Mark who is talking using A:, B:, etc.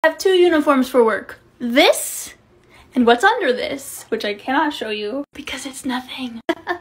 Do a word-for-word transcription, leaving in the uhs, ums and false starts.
A: I have two uniforms for work. This and what's under this, which I cannot show you because it's nothing.